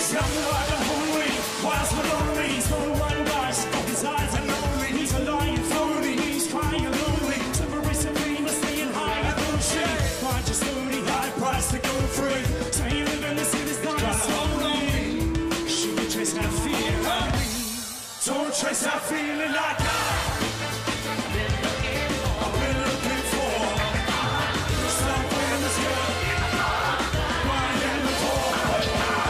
young, wild and hungry, wise but lonely. He's got a white eyes, his eyes are lonely. He's a lion phony, he's crying and lonely. Temporary supreme, staying high and low shade. Find your slowly, high price to go free. So you live in the city's dying slowly. Should we chase that feeling? Don't chase that feeling like I've been looking for. Something that's good, right in the core.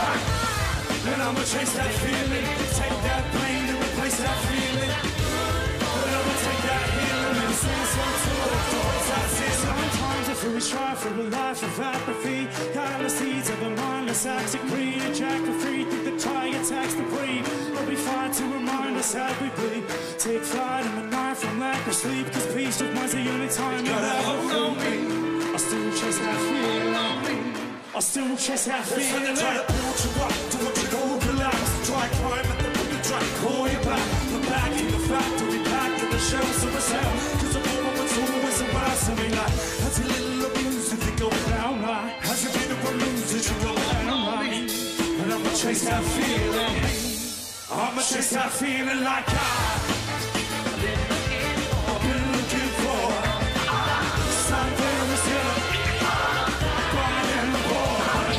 And I'ma chase that feeling, take that pain and replace that feeling. And I'ma take that healing and sing some towards that sin. Sometimes I feel we strive for a life of apathy. Got the seeds of a mindless active greed. Jack the free through the tired tax to breathe. But we fight to remind us how we bleed. Take flight in the night from lack of sleep. Cause peace of mind's the only time you have hold on me. I still chase that feeling. I still chase that feeling. Try to build you up to what you don't relax. Try climb at the book and try to call you back. The back in the factory, back in the shells of a cell. Cause the moment was always about something like. Has a little abuse if you go down right. Has it been a bruise if you go down right. And I'ma chase that feeling. I'ma chase that feeling like I've been looking for. Something that's good, right in the core.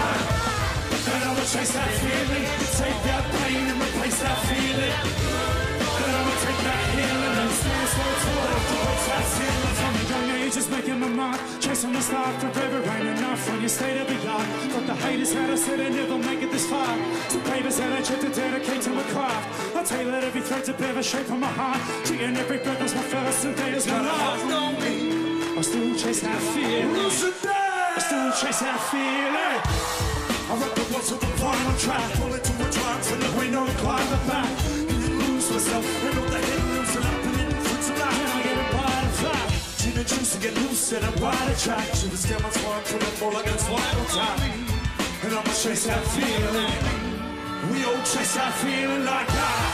And I'ma chase that feeling, take that pain and replace that feeling. And I'ma take that healing and stand so tall towards that ceiling. From a young age, just making my mark, chasing the star forever ain't enough when you stay to the yard. But the haters had us said they never make it this far. Some papers that I tried to dedicate to my craft. I tailor every thread to bear the shape of my heart. Treating every breath as my first and day as my last. I still chase that feeling. I still chase that feeling. I rock the walls of the final track. Pull it to a trance and the window and climb the back. Lose myself and all the hidden loops and up and in fruits of life. And I get a bite of fat. Gin and juice and get loose and I'm right a track. To the stem I'm smart, put it more like it's final time. And I'ma chase that feeling. We all chase that feeling like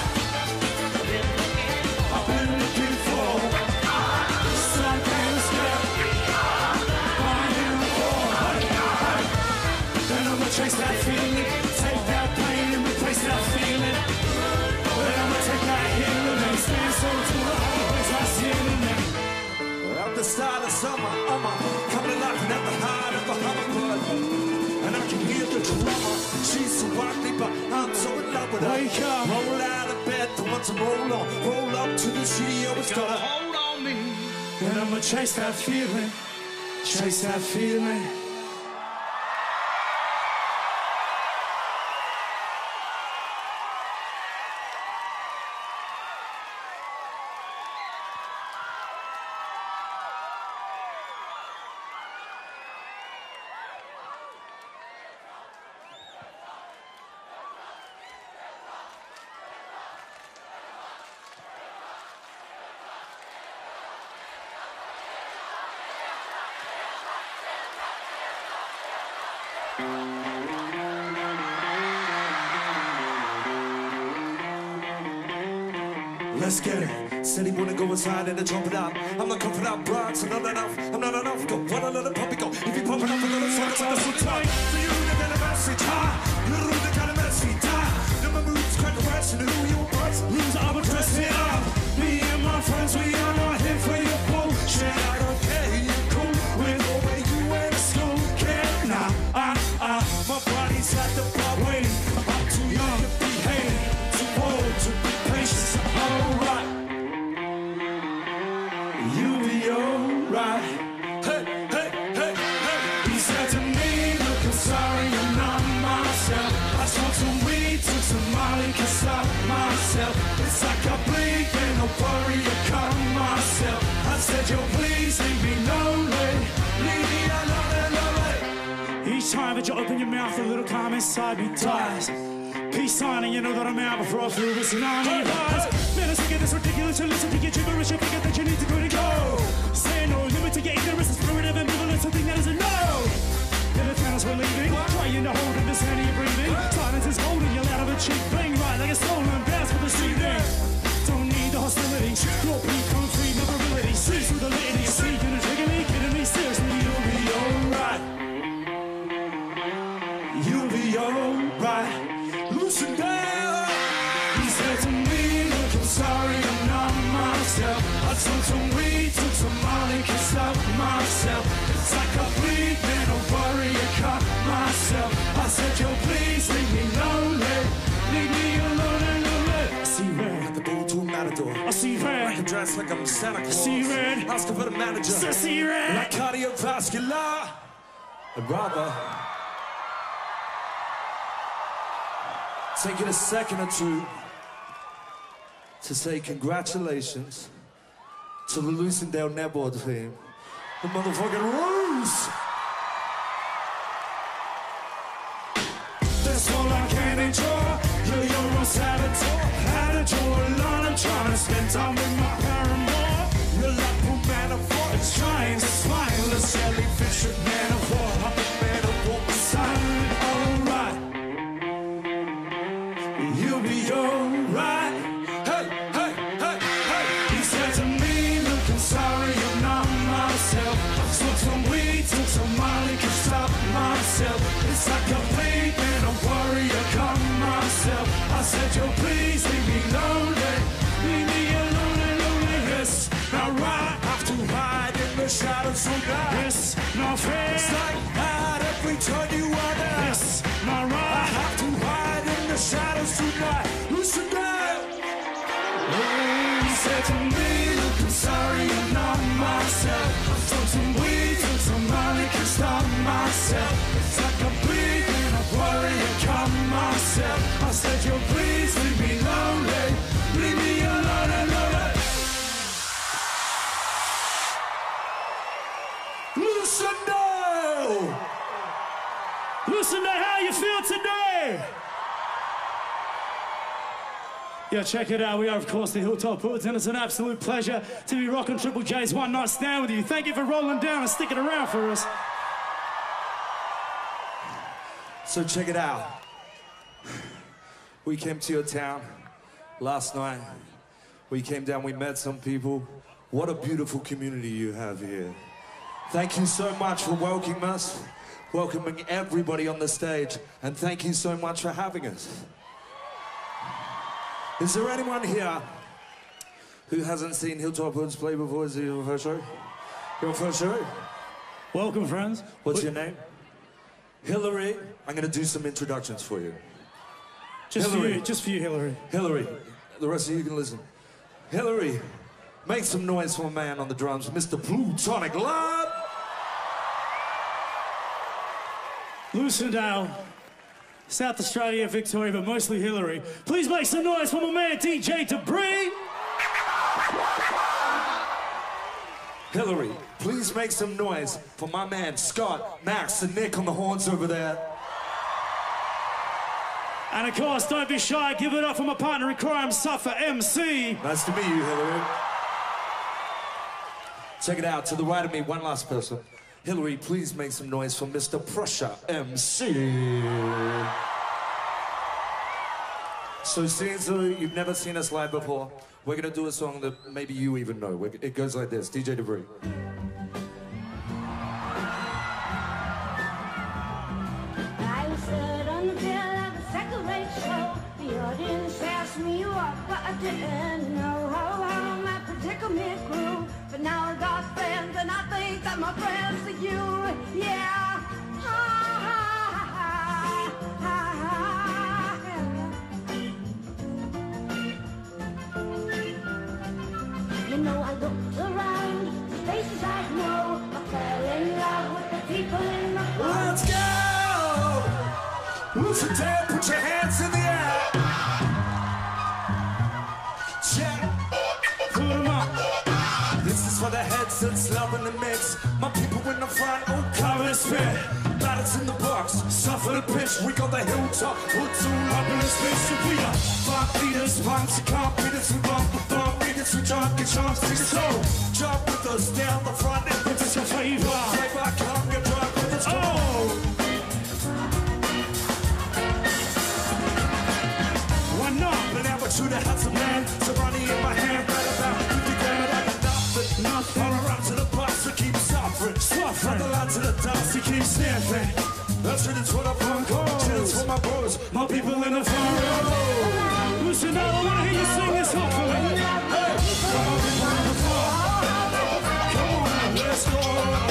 I've been looking for. Something that's good, right in the core. And I'ma chase that feeling, take that pain and replace that feeling. And I'ma take that healing and stand so tall, replace that ceiling. At the start of summer, I'm coming alive and at the heart of a hummingbird. And I can hear the drummer. She's so ugly, but I'm so in love with her. Wake up, roll out of bed, the ones to roll on. Roll up to the studio, it's got a hold on me. And I'ma chase that feeling, chase that feeling. Let's get it. Said he wanna go inside and then jump it out. I'm not coming out broad, so not enough. I'm not enough. Go, wanna let a puppy go. If you pump it up, I'm gonna fuck it up. So tight. For you, the kind of message, you're the kind of message, no, my mood's quite the rest, and who you price. Lose, I would dress it up. Me and my friends, we are not here for your bullshit. I don't care, you're cool with the way you went to school. Care now, my body's at the bar waiting. I'm too young to be hating, too old to be patient. Alright, you'll be alright. Hey, hey, hey, hey. He said to me, look, I'm sorry, I'm not myself. I smoked some weed, took some Molly, can't stop myself. It's like I blink, ain't no worry, I cut myself. I said, yo, please leave me lonely. Leave me alone, lonely. Each time that you open your mouth, a little calm inside me dies. Peace sign and you know that I'm out before I feel this tsunami rise. Man, I think it's ridiculous to listen to your gibberish. You figure that you need to go to go. Say no limit to your ignorance, the spirit of ambivalence, something that is a no. Then the towns were leaving, trying to hold understanding your breathing. Silence is holding you out of a cheek, bling right like a stolen dance for the evening. Don't need the hostility, your beat comes free, no virility. See through the lady, see you to trigger me, kidding me seriously. You'll be alright. You'll be alright. loosen down. He said to me, look, I'm sorry, I'm not myself. I took some weed, took some Molly, can't stop myself. It's like I bleed, man, don't worry, I cut myself. I said, yo, please leave me lonely. Leave me alone and lonely. I see red. At the ball to a matador. I see red. I can dress like I'm Santa Claus. I see red. Asking for the manager. I see red. Like cardiovascular. I'd rather take it a second or two to say congratulations to the Lucindale netball team. The motherfucking Roos! That's all I can endure. You're almost had a tour. Had a draw alone. I'm trying to spend time with my paramour. You're like a man of war. It's trying to smile. A jellyfish of man of war. I'm a man of war beside. Alright. You'll be alright. Hey, hey, hey, hey. He said to me, look, I'm sorry, I'm not myself. I took some weed, took some Molly, can't stop myself. It's like a pain and a warrior, come myself. I said, yo, please leave me lonely. Leave me alone and lonely. It's not right. Have to hide in the shadows tonight. It's not fair. It's like hide every turn you are there. It's not right. I have to hide in the shadows tonight. Listen down. He said to me, look, I'm sorry, I'm not myself. I took some weed, took some Molly, can't stop myself. It's like a bleed and a worry, I calm myself. I said, yo, please leave me lonely. Leave me alone and lonely. Lucindale! Lucindale, how you feel today? Yeah, check it out. We are, of course, the Hilltop Hoods, and it's an absolute pleasure to be rocking Triple J's One Night Stand with you. Thank you for rolling down and sticking around for us. So check it out. We came to your town last night. We came down, we met some people. What a beautiful community you have here. Thank you so much for welcoming us, welcoming everybody on the stage, and thank you so much for having us. Is there anyone here who hasn't seen Hilltop Hoods play before? Is it your first show? Your first show? Welcome, friends. What's your name? Hillary. I'm going to do some introductions for you. Just for you, Hillary. Hillary. The rest of you can listen. Hillary, make some noise for a man on the drums, Mr. Plutonic Love. Lucindale. South Australia, Victoria, but mostly Hillary. Please make some noise for my man, DJ Debris. Hillary, please make some noise for my man, Scott, Max, and Nick on the horns over there. And of course, don't be shy, give it up for my partner in crime, Suffer MC. Nice to meet you, Hillary. Check it out, to the right of me, one last person. Hillary, please make some noise for Mr. Prussia MC. So since you've never seen us live before, we're gonna do a song that maybe you even know. It goes like this, DJ Debris. I stood on the bill of a second-rate show. The audience asked me what, but I didn't know how my predicament grew. But now I got friends, and I think that my friends are you. Yeah. You know, I looked around, faces I know. I fell in love with the people in the crowd. Let's go! Lucindale, put your hands in the air. Check. Put 'em up. This is for the heads that's loving the mix. My people in the front, oh, cover the spit. Battles in the box, suffer the pitch. We got the Hilltop Hoods all up in this bitch. We are 5 leaders, punks, you can't beat us. We bump the thumb, niggas, we jump, get chance to the soul. Jump with us down the front, if it's your favor. Flavor, come get drunk with us. Oh! Why not? But now we're true to have some land. So money in my hand, right about 50 grand, but I got nothing. All around to the box, we keep suffering. From the line to the dust, we keep sniffing. That's what it's what I'm on call. That's for my bros, my people in the front row. Listen now, I wanna hear you sing this song for me. Hey, for my people in the front. Come on, let's go.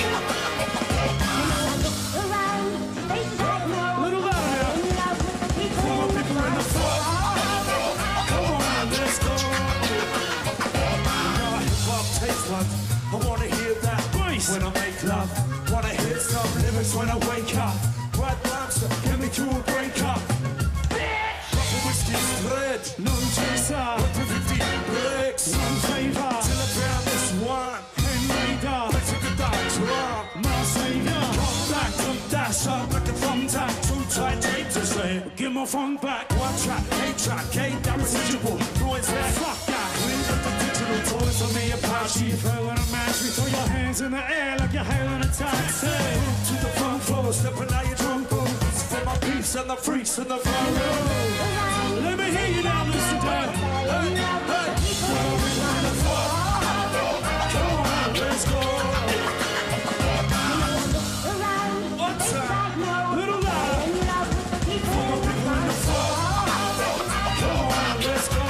A little louder. For my people in the front. Come on, let's go. You know hip-hop tastes like I wanna hear that bass when I make love. Wanna hear some lyrics when I wake up. Right rhymes to get me to a breakup. Proper whiskey spread, no chaser. Up to 50 bricks, no favor. Till I found this one. Henriga, let's take a dive drum. My savior, come back, come dash up like a thumbtack. Too tight, tape to say, give my phone back. One track, ain't that residual. Noise there, fuck that. Clean up the digital toys on me, Apache. Throw in a match, we throw your hands in the air like you're hailing a taxi. To the front floor, stepping out your drum boots. For my peeps and the freaks in the front row. Let me hear you now, listen to it. Hey, hey. Come on, let's go. One time, little loud. For my people in the front. Come on, let's go.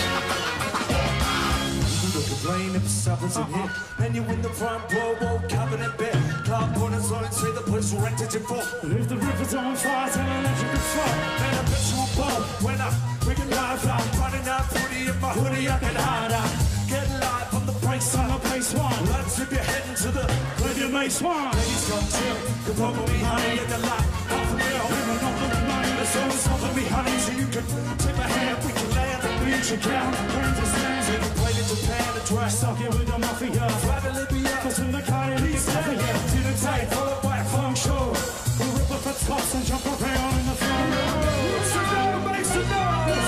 Complain if something's in here. Then you in the front row, won't cover that bed. Club corners on and say the place will rented you for. If the river's on fire, tell her that you can fall. Man, I bet you a ball when I bring it live out. Running out, footy in my hoodie, I can hide out. Get live on the place one. Let's if you're heading to the where you may swan. Ladies, come chill, come over me, honey, at the lot. Half a meal, women don't look at money. There's always something me, honey, so you can take my hand, we can land and beach account. Turn to stands, we can play to Japan, the dress. Stuck here with the mafia, fly to Libya. Cause in the car, he's over here. To the tight, followed by a funk show. We rip up the tops and jump around in the front row. So now make some noise.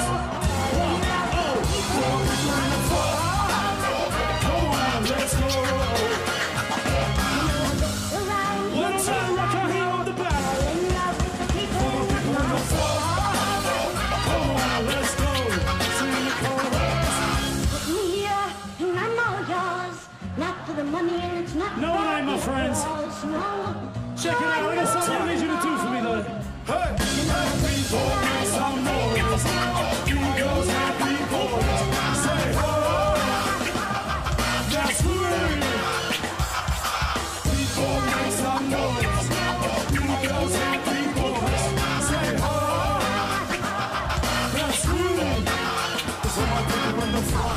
Let's go. One time, rock our heel on the back. For the people in the front. Come on, let's go. Sing the chorus. Put me here, and I'm all yours. Not for the money, and it's not No, it ain't, my friends. No. Check it out. I got something I need you to do for me, though. Hey, people, make some noise. Eagles, happy boys. Say ho. That's free. People, make some noise. Eagles, happy boys. Say ho. That's free. So my people in the front.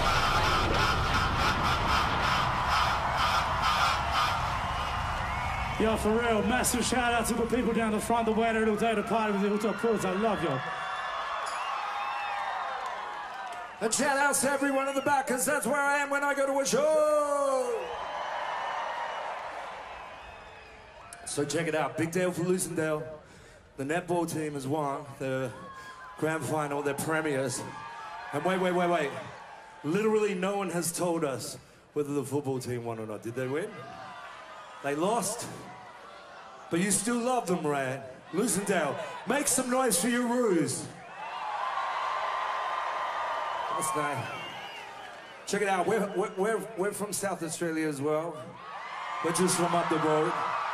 Yo, for real, massive shout out to the people down the front, the waited all day to party with the Hilltop Crews. I love y'all. And shout outs to everyone in the back, because that's where I am when I go to a show. So check it out, big deal for Lucendale. The netball team has won the grand final, their premiers. And wait. Literally no one has told us whether the football team won or not. Did they win? They lost, but you still love them, right? Lucendale, make some noise for your Roos. That's nice. Check it out, we're from South Australia as well. We're just from up the road.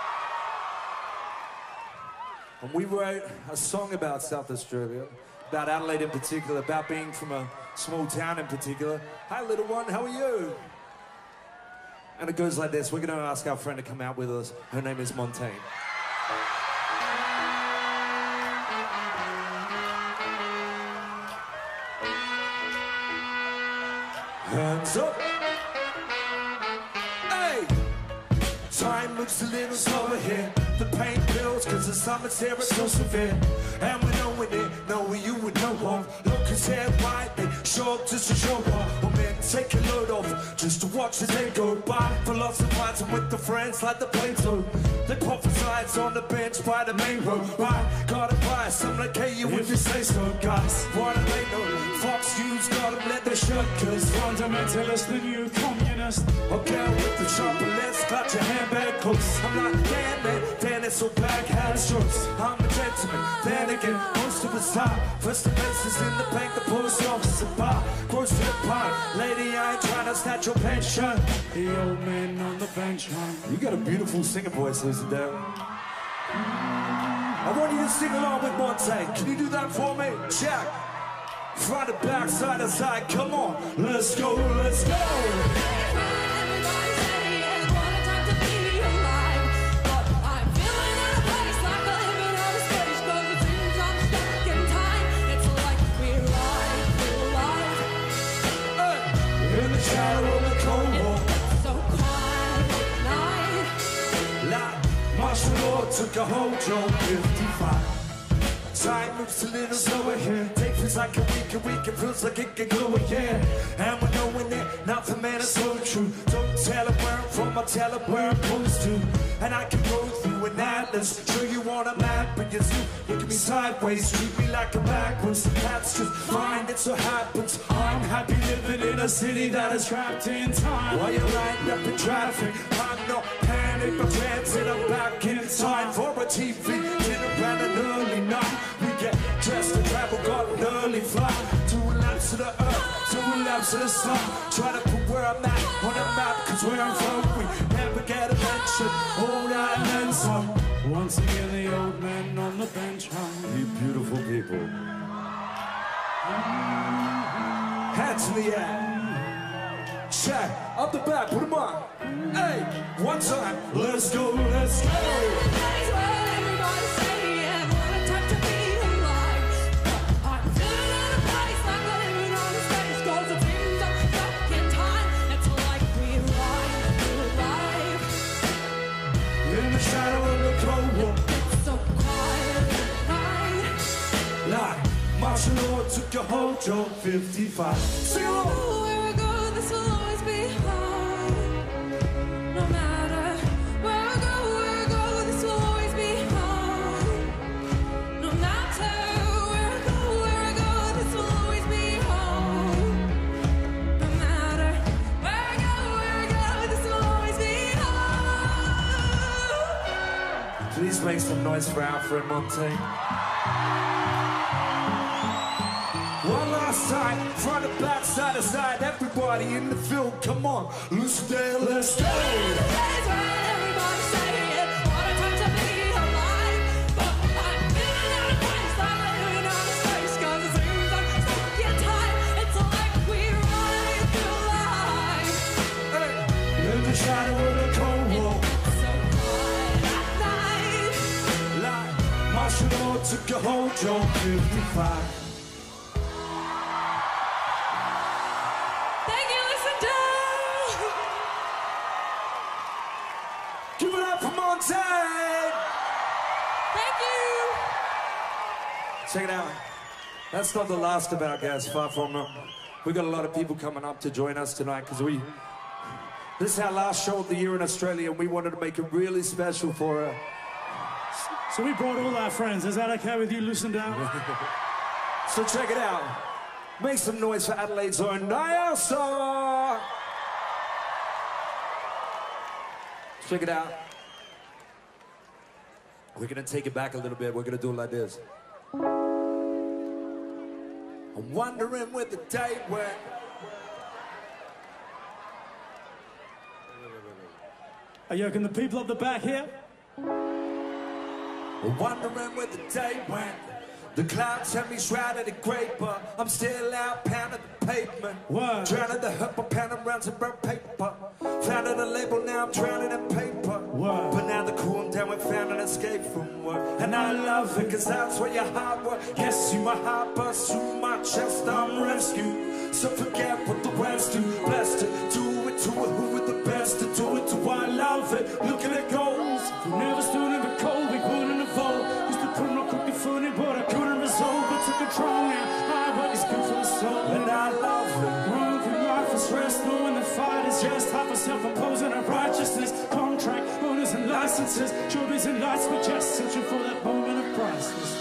And we wrote a song about South Australia, about Adelaide in particular, about being from a small town in particular. Hi, little one, how are you? And it goes like this. We're going to ask our friend to come out with us. Her name is Montaigne. Hands up. Hey! Time moves a little slower here. The pain builds cause the summer's here, it's so severe. And we're knowing it, knowing you would know of. Look his hair white, they show up just to show up. Oh man, take a load off, just to watch the day go by. Philosophizing with the friends like the Plato. They prophesize on the bench by the main road. Right, got advice, I'm like, hey, you if you say so, guys. What do they know? Fox News got them let their shirt, cause fundamentalist, the new communist. Okay, with the chopper, let's got your handbag close. I'm not damn man. Then it's so black has shorts. I'm a gentleman. Then again, most of us are. First offenses in the bank, the post office, a bar. Grocery pot. Lady, I ain't trying to snatch your pension. The old man on the bench, huh? You got a beautiful singing voice, Lucendale. I want you to sing along with Monte. Can you do that for me? Check. Front to back, side to side. Come on. Let's go, let's go. Shadow of the cold war. So quiet at night. Like martial law took a hold on 55. Time moves a little slower here. Take feels like a week, it feels like it can go again. And we're knowing that nothing, man, is so true. Don't tell it where I'm from, I tell it where I'm supposed to. And I can go through an atlas, show you on a map, but you zoom, look at me sideways, treat me like a backwards. That's just fine, it so happens. I'm happy living in a city that is trapped in time. While you're lined up in traffic, I'm no panic, but transit, I'm back in time for a TV dinner and an early night. We get dressed and travel, got an early flight. 2 laps to the earth, 2 laps to the sun. Try to put where I'm at on the map, cause where I'm from, we never get a mention. All that and then some. Once again, the old man on the bench hung. You beautiful people. Hands in the air. Check, up the back, put them on. Hey, one time, let's go, let's go. Shadow of the cold war. So quiet at night. Like martial law took a hold on 55. Sing along. Where I go, this will always be home. No matter where I go, this will always be home. No matter where I go, this will always be home. No matter where I go, this will always be home. Please make some noise for Alfred Monte. One last time, front to back, side to side, everybody in the field, come on, loose day, let's go. In the shadow of the cold war. Like martial law took a hold on 55. Give it up for Monte! Thank you! Check it out. That's not the last of our guests, far from it. We got a lot of people coming up to join us tonight because this is our last show of the year in Australia and we wanted to make it really special for her. So we brought all our friends. Is that okay with you, Lucinda? So check it out. Make some noise for Adelaide's own Nyasa! Check it out. We're gonna take it back a little bit. We're gonna do it like this. I'm wondering where the day went. Are you can the people up the back here? I'm wondering where the day went. The clouds have me shrouded in grey, but I'm still out pounding the pavement. What? Drowning the hurt, but pounding rounds of burnt paper. Found a label, now I'm drowning in paper. What? But now the cool down, we found an escape from work. And I love it, cause that's where your hard work. Yes, you my heart burst through my chest, I'm rescued. So forget what the rest do. Blessed to do it to it, who with the best to do it to. I love it, look at it goes. We never stood in the cold, we wouldn't evolve. Used to put no cookie funny, but I couldn't resolve. But took control now, my body's good for the soul. And I love it. Run through life is stress, knowing the fight is just half a self-imposing of righteousness. Contract, owners and licenses, trophies and lights, we're just searching for that moment of pricelessness.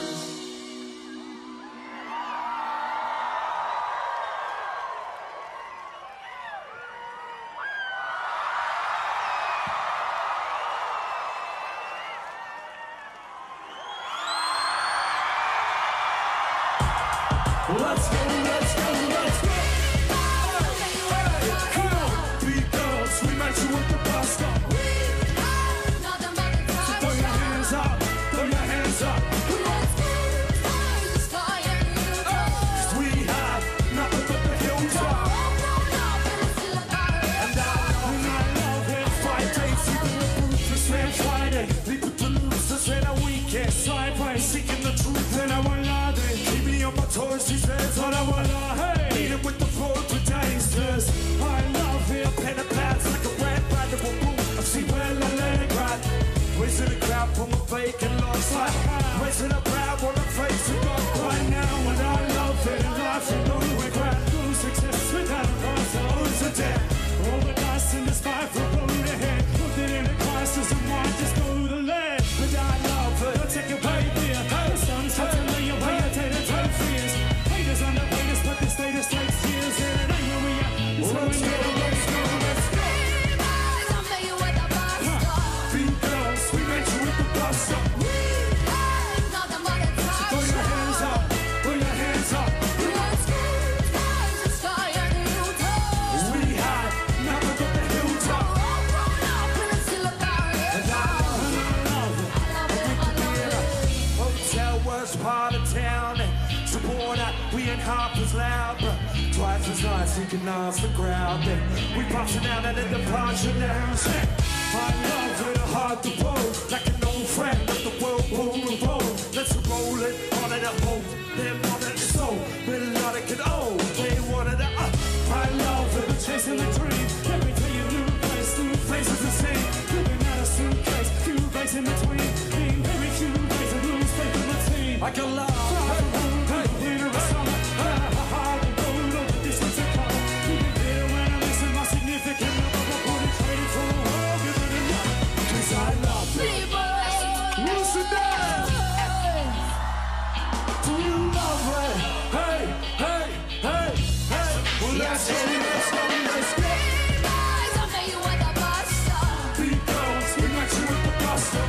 Let's go, let's go, let's go. Come on, big girls, we met you at the bus stop. So throw your hands up, throw your hands up. know what I hate. Eating with the floor for days, cause I love it. a pen and pads like a red brand of a boom. I see well I let it ride. Raising the crowd from a fake and lost life. Raising the crowd on the face of God. Right now, and I love it. Life with no regret. No success without a cause. Owns a debt. All the dust in this fight for road ahead. Put it in a crisis and why just go to the lead. But I love it. Don't take a pay beer. The sun's set to lay away a tater fears. Haters on the haters, but the status takes years. And it ain't where we at. It's where we go. Let's go, let's go. Beat girls, we met you with the bus up. Throw your hands up, throw your hands up. We had nothing but the hilltop. Hotel was part of town. Supporter, we ain't half as loud, but twice as nice. You can ask the crowd. We busting out at the departure now. I love it, hard to roll, like an old friend of the world will revolt. Let's roll it, wanted to hold, they wanted to soul, melodic and old, they wanted to up. I love it, Chasing the dream. Every day a new place, new faces the same. living out a suitcase, few days in between. Being very few days and lose faith in the team. I can love. Winter or summer, hard to go, no distance to cover. Even better when I'm missing my significant other. I wouldn't trade it for the world, give it enough. 'Cause I love it. What's the name? Do you love it? Hey, hey, hey, hey. Well, let's go, let's go, let's go. Beat girls, we met you with the bus stop.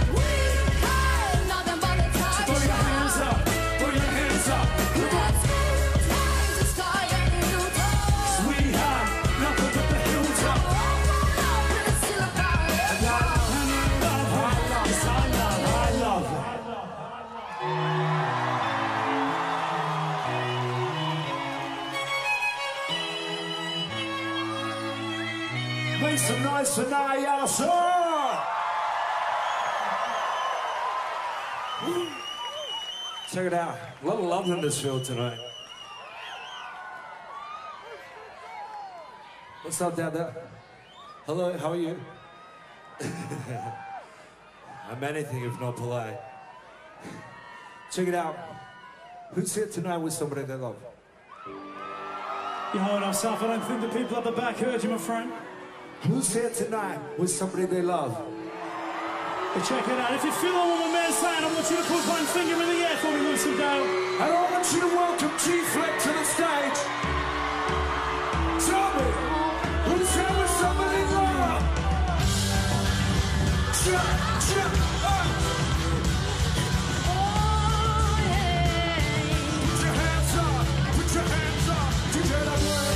Throw your hands up, throw your hands up. We had nothing but the hilltop. And I love it. Make some noise for Niall Shaw. Check it out. A lot of love in this field tonight. What's up down there? Hello, how are you? I'm anything if not polite. Check it out. Who's here tonight with somebody they love? You hold on, Saf. I don't think the people at the back heard you, my friend. Who's here tonight with somebody they love? But check it out. If you feel what my man's saying, I want you to put one finger in the air for me, Lucy Dale. And I want you to welcome G-Fleck to the stage. Tell me, who's here with somebody they love? Put your hands up, put your hands up. DJ Lovely.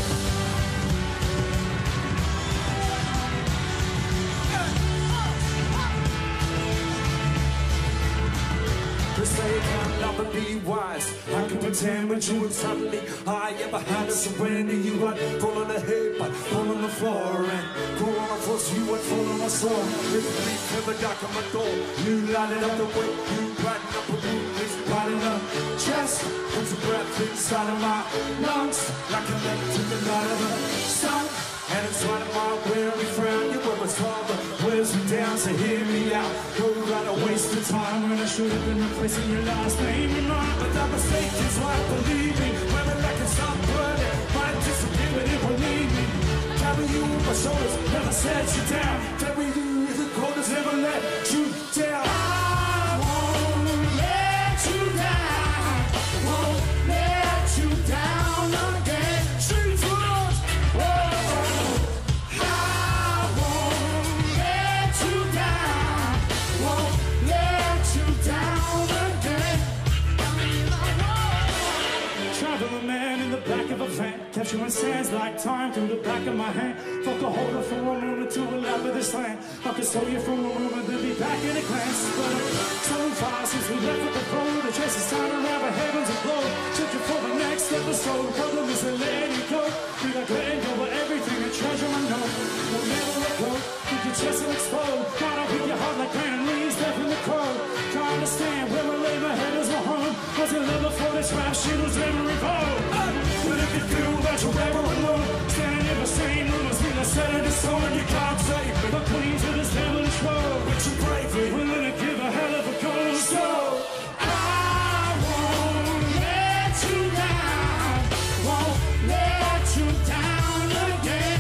They say you can't love and be wise. I can pretend when you were suddenly I ever had to surrender. You would fall on the head, but fall on the floor. And go on the force, you would fall on my soul. If you leave in the dark of my door, you lighted up the way, you brighten up the room, it's brighten up chest. Puts a breath inside of my lungs, like a leg to the light of the sun. And it's right of my weary frown. You were my father, wears me down, so hear me out. Go right a waste of time when I should have been replacing your last name and mine. But that mistake is why, believe me, women like it's not burning. Might disappear, but it will leave me. Carry you on my shoulders, never set you down. Carry you in the corners, never let you down. I won't let you down. Won't let you down again. Street rules. Back of a van, capturing sands like time through the back of my hand. Fuck a holder for a moment to a lap of this land. I could slow you for a moment, then be back in a glance. But so far since we left with the road, the chase is time to wrap our heavens aglow. Checking for the next episode, problem is to let you go. We got letting go of everything, a treasure I know. We'll never let go, keep your chest and explode. Gotta hit your heart like granite leaves left in the cold. Try to understand where my lay my head is my home. Was it love before this rap shit was ever evolved? you feel that you're ever alone. Standing in the same room as me, let's set it stone. You can't save me, the queen to this devilish world. But you're bravery, willing to give a hell of a go. So I won't let you down, won't let you down again.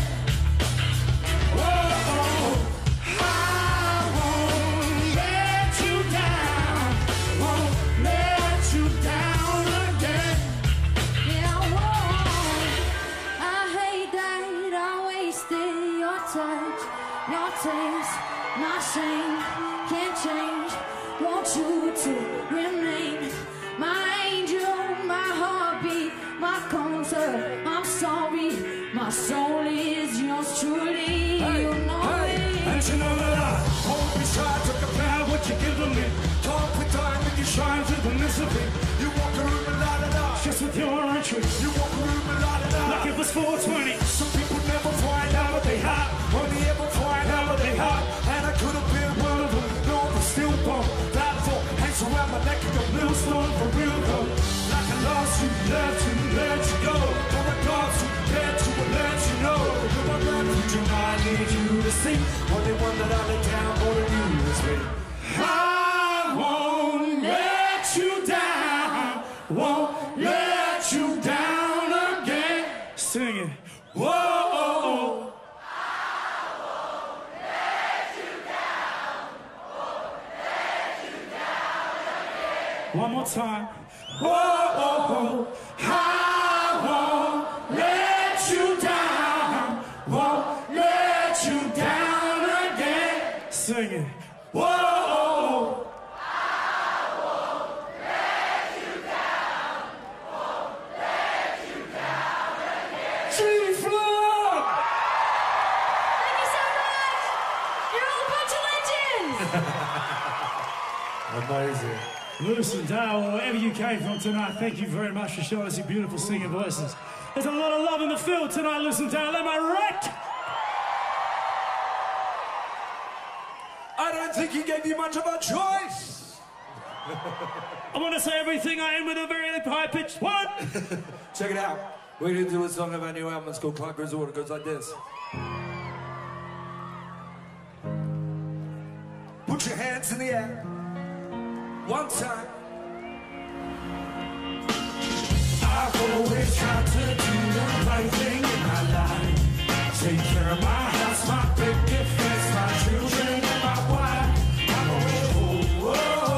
Whoa, I won't let you down, won't let you down again. Yeah, I won't. I hate that I wasted your touch, your taste, my shame can't change. Want you to remain my angel, my heartbeat, my comfort. I'm sorry, my soul is yours truly. You know it. And you know that I won't be shy to compare what you give to me. Talk with time and you shine through the misery. You walk a room and la-da-da, just with your entry. You walk a room and la-da-da, like it was 420. Some people never find out what they have, only ever find out what they have. And I could have been one of them, no, but still born. That thought hangs around my neck like a millstone for real though. Like I lost you, left you, let you go. For I got you, get you, and let you know. You're my refuge and I need you to see. Only one that I lay down more than you is me. I won't let you down, won't let you down again. Sing it. Whoa. One more time. Whoa, I won't let you down, won't let you down again. Sing it. Whoa, I won't let you down, won't let you down again. G-Flood! Thank you so much. You're all a bunch of legends. Amazing. Lewisham, Dale, wherever you came from tonight, thank you very much for showing us your beautiful singing voices. There's a lot of love in the field tonight, Lewisham, Dale, am I right? I don't think he gave you much of a choice. I want to say everything I am with a very high-pitched one. Check it out. We're going to do a song of our new album. It's called Clark Resort. It goes like this. Put your hands in the air. One time. I've always tried to do the right thing in my life. Take care of my house, my picket fence, my children, and my wife. I'm away home,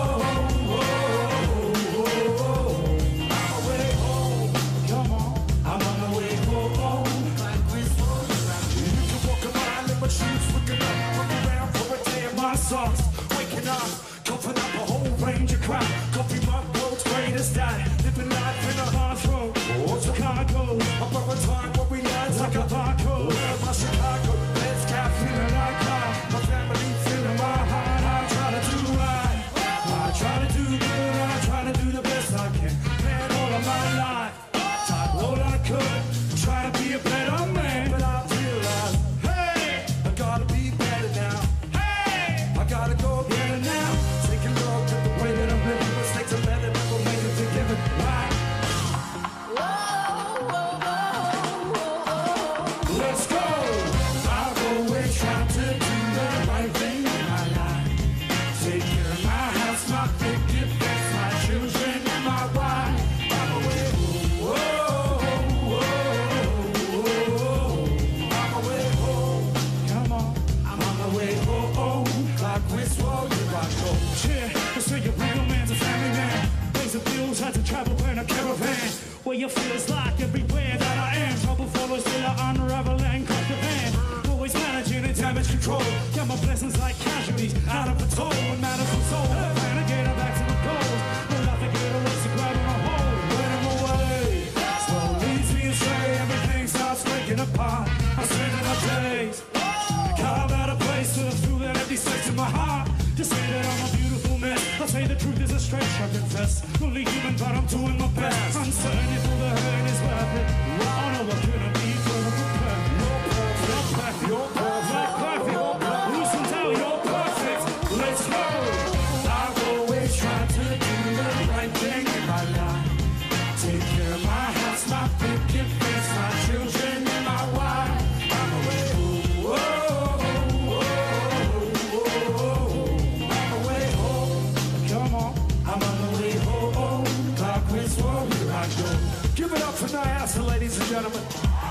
I'm away home. Come on, I'm on the way home. You can walk a mile in my shoes, looking up, looking around for a day in my socks. Waking up, coughing up a whole range of crap. Coffee mug, world's greatest dad. Living life in a hard road. Oh, Chicago. I borrow time where we lied like a barcode. My Chicago, beds, caffeine, and I cry. My family feeling my heart. I try to do right. I try to do good. I try to do the best I can. Man, all of my life, tried all I could. Try to be a better man. But I realize, hey, I gotta be better now. Hey, I gotta go better now. Take a look at the way that I'm living. Mistakes are better than we'll make it together. Right? Let's go. I've always tried to do the right thing in my life. Take care of my house, my picket fence, my children, and my wife. I'm away home. I'm away home. Come on, I'm on my way home. Like Griswold, here I go. Yeah, let's say a real man's a family man. Pays the bills, had to travel in a caravan. Where you feel it's like everywhere that I am. Trouble follows till I unravel and cut the van. Always managing and damage control. Got my blessings like casualties out of patrol. And matters from soul. Trying to get her back to the goal. But I forget a race to grab in a hole. Let him away. Slow leads me astray. Everything starts breaking apart. I'm spending my days. Carve out a place to fill that empty space in my heart. To say that I'm a beautiful mess. I'll say the truth is a stretch, I confess. Only human, but I'm doing my best. Uncertain if all the hurt is worth it. I know what could have been for the perfect. You're perfect. You're perfect. Loosen down, you're perfect. Let's go. I've always tried to do the right thing in my life. Take care of my house, my picket fence. Nyasa, ladies and gentlemen.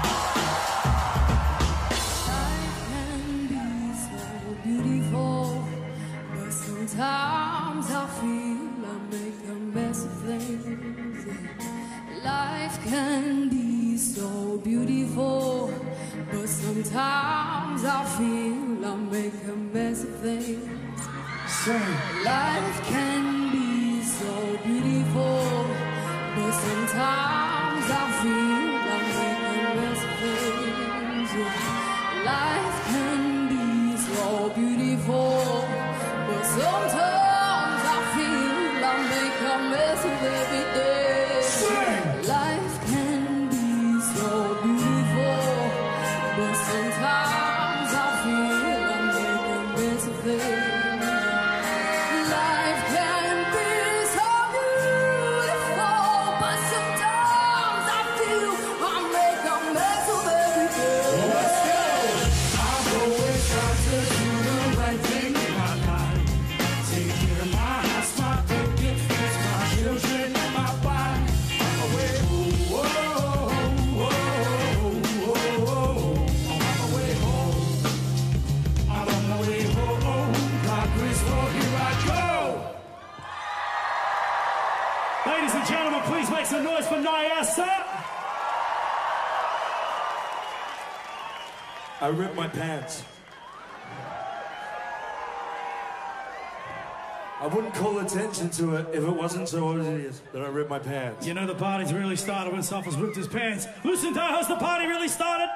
Life can be so beautiful, but sometimes I feel I make a mess of things. Life can be so beautiful, but sometimes I feel I make a mess of things. Life can be so beautiful, but sometimes I feel I make a mess of things. Life can be so beautiful, but sometimes I feel I make a mess of every day. Life can be so beautiful, but sometimes I feel I make a mess of things. Life can be so beautiful, but sometimes I feel I make a mess of every day. Let's go! I'm always trying to do the right thing in my life. Take care of my house, my picket fence, my children, and my body. I'm away, whoa, whoa, whoa, whoa. I'm on my way home. I'm on my way home. God graceful, here I go. Ladies and gentlemen, please make some noise for Nyasa. I ripped my pants. I wouldn't call attention to it if it wasn't so obvious that I ripped my pants. You know the party's really started when Suffers ripped his pants. Listen, how's the party really started?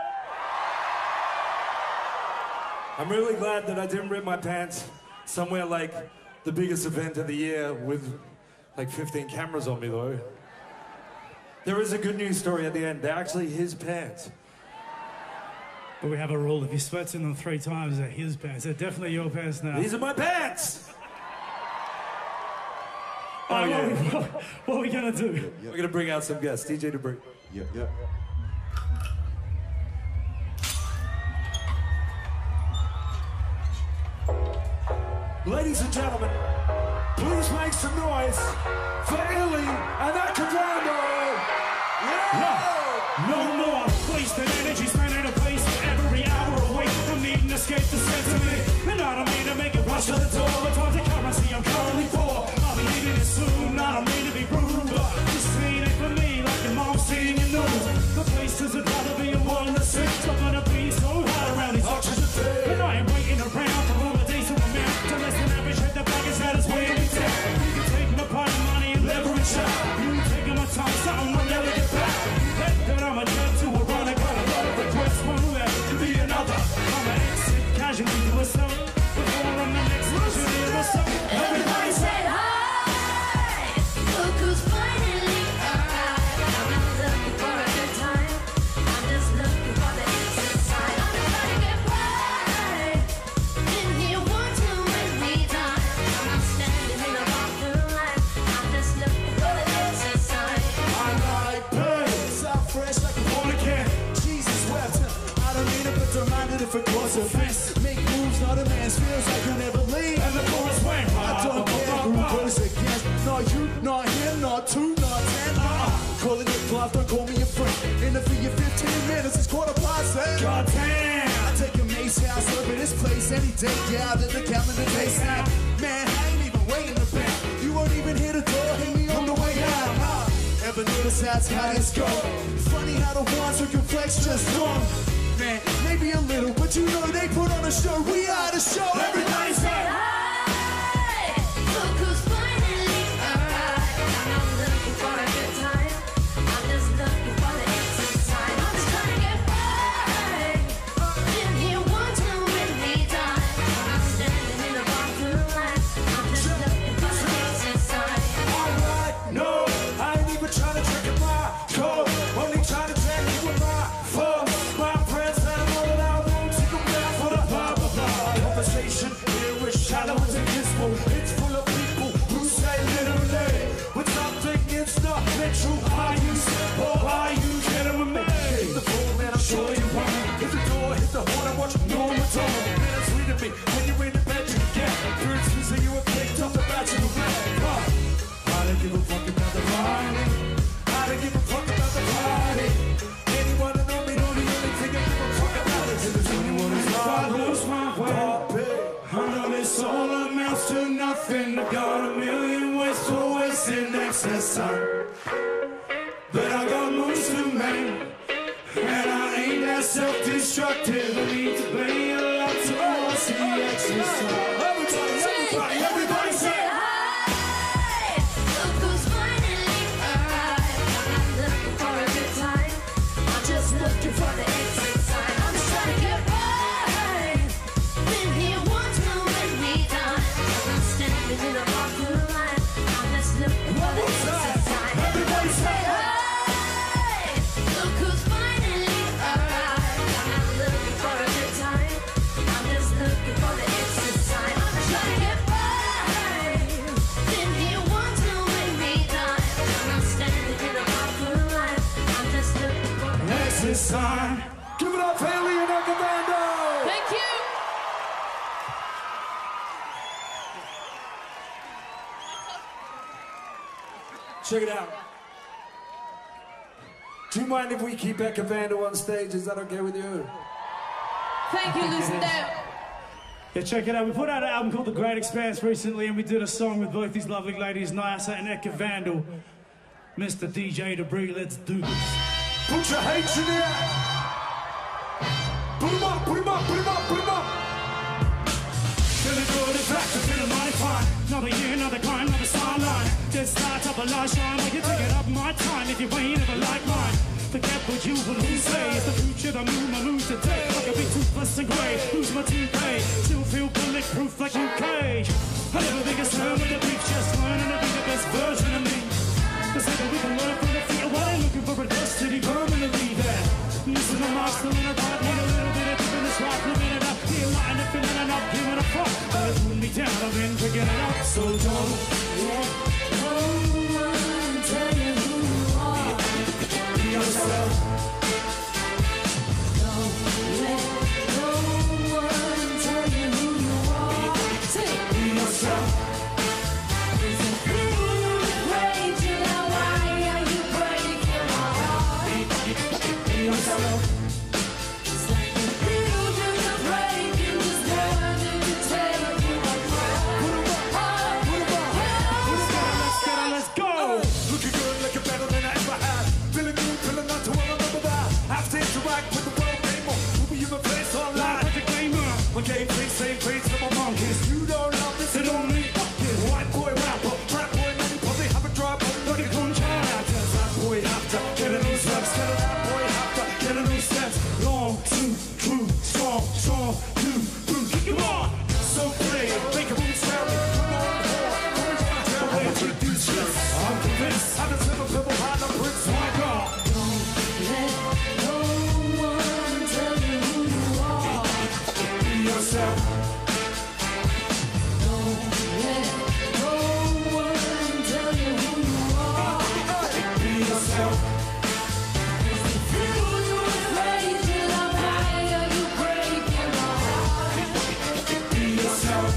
I'm really glad that I didn't rip my pants somewhere like the biggest event of the year with like 15 cameras on me, though. There is a good news story at the end. They're actually his pants. But we have a rule, if he sweats in them 3 times, they're his pants. They're definitely your pants now. These are my pants! Oh, yeah. What are we gonna do? We're gonna bring out some guests. DJ Debris. Yeah. Ladies and gentlemen, please make some noise for Illy and Acabando! Yeah! No more wasted energy, spending a place every hour away from needing to escape the sentiment. And I don't mean to make it rush to the door, but towards the currency I'm currently poor. I'll be leaving it soon, I don't mean to be rude, but this ain't it for me, like your mom's seeing your news. The places would rather be a one to six, I'm gonna be so hot around these auctions of day. And I ain't waiting around for all the days to amount to less than average head the baggage that is way in town. You can take my part of money and leverage out. You taking my time, something will never get back. That I'm a debt to a run, I got a lot of requests, one left to be another. I'm an exit casualty to a song. Before I'm the next casualty of a song. Everybody say hi! Look who's finally arrived. I'm not looking for a good time. I'm just looking for the exit sign. I'm trying to get right. Been here one too many times. I'm not standing in the bathroom line. I'm just looking for the exit sign. I like birds, I'm fresh like a water can. Jesus wept. I don't need it, but reminded if it was offense. Make moves, not a man's feels like you never leave. And the chorus went. I don't care who goes against. Not you, not him, not 2, not 10. Calling it bluff, don't call me a friend. In the for your 15 minutes, it's 8:15. God damn! I take a Mace house over this place any day. Yeah, out of the calendar day snap. Man, I ain't even waiting to bend. You won't even hit the door, hit me on the way out. Ever notice that's how this go? Funny how the ones who can flex just don't. Man, maybe a little, but you know they put on a show. We are the show. Everybody say hi! Look who's finally arrived. I'm not looking for a good time. I'm just looking for the exit sign. I'm just trying to get right. Been here one too many times. I'm not standing in the bathroom line. I'm just looking for the exit sign. alright. No, I ain't even trying to trick my code. Only trying to tag you with my phone. My friends that I'm all out, won't take them down for the blah blah blah. Conversation here with shot. excess sun. But I got moves to make, and I ain't that self-destructive. I need to play a lot towards the excess sun. Everybody say it. Looking for the exit sign. I'm just trying to get by. Been here once, will make me die. I'm standing in a parking line. I'm just looking for the exit sign. Everybody say hi. Look who's finally arrived. I'm not looking for a good time. I'm just looking for the exit sign. I'm just trying to get by. Been here once, will make me die. I'm standing in a parking line. I'm just looking for the exit sign. Give it up, Haley and Ekavando. Thank you. Check it out. Do you mind if we keep Ekavando on stage? Is that okay with you? Thank you, Lucinda. Yeah, check it out. We put out an album called The Great Expanse recently, and we did a song with both these lovely ladies, Nyasa and Ekavando. Mr. DJ Debris, let's do this. Put your hates in the air. Put 'em up, put 'em up, put 'em up, put 'em up. Feeling good, in fact, I'm feeling mighty fine. Another year, another grind, another sideline. This start up a light shine, but you take it up my time if you ain't ever like mine. Forget what you will who say. It's the future, the moon, my lose today. I could be toothless and grey, lose my toupee. Still feel bulletproof like Luke Cage. I never think it's time with the beef, just learning to be the best version of me. The second we can learn from the feet, why they looking for a destiny permanently there. Listen to my still in a vibe, need a little bit of dip in this rock, living it up. Feel lighting up, feeling it up, giving a fuck. But it pulled me down, I've been picking it up. So don't let no one tell you who you are. Be yourself. Don't let no one tell you who you are. Be yourself. Okay, please say praise to my monkeys. You don't love this, it only fucking white boy rapper, rap boy, many probably have a drop on the contract. That boy have to get a new steps, that boy have to get a new steps. Long, true, strong, do, boom, come on. So play it, make a boom, spell it. Come on, tell me to do this. I'm convinced, I'm the simple pebble, high the bricks, my God. Don't let no one tell you who you are. Be yourself. Don't let no one tell you who you are. Be yourself. Be yourself.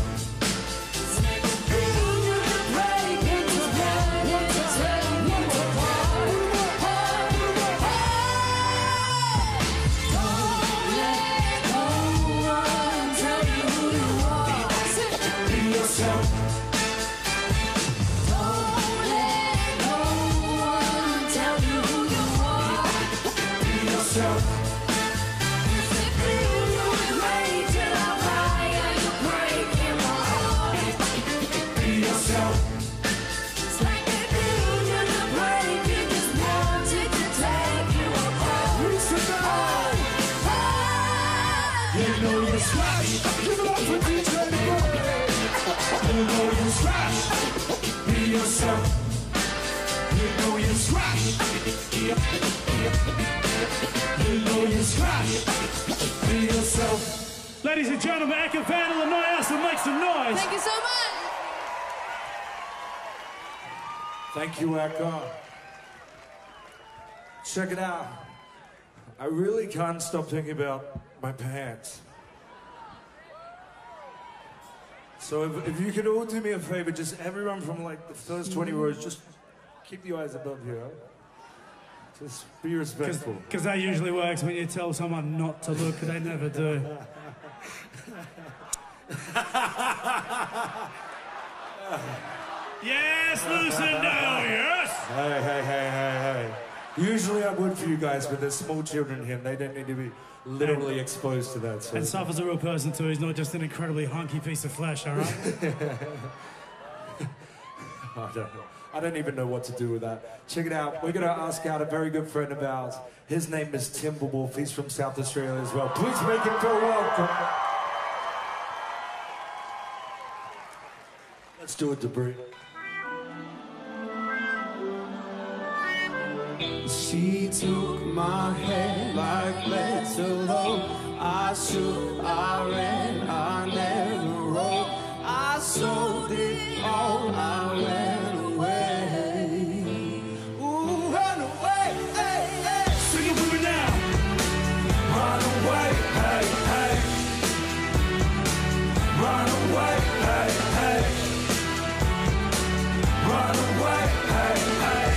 You know you scratch. Be yourself. You know you scratch. You know you scratch. Be yourself. Ladies and gentlemen, Ekavando and Nyasa, make some noise. Thank you so much. Thank you, Eka. Check it out. I really can't stop thinking about my pants. So if you could all do me a favor, just everyone from like the first 20 rows, just keep the eyes above you, huh? Just be respectful. Because that usually works when you tell someone not to look, they never do. Yes, Lucinda, yeah! Usually I would for you guys, but there's small children here and they don't need to be literally exposed to that. So. And Suffer's a real person too. He's not just an incredibly hunky piece of flesh, all right? I don't even know what to do with that. Check it out. We're going to ask out a very good friend of ours. His name is Timberwolf. He's from South Australia as well. Please make him feel welcome. Let's do it, Debris. She took my hand like let's alone. I shook, I ran, I never wrote. I sold it all, I ran away. Ooh, run away, hey, hey. Sing it with me now. Run away, hey, hey. Run away, hey, hey. Run away, hey, hey.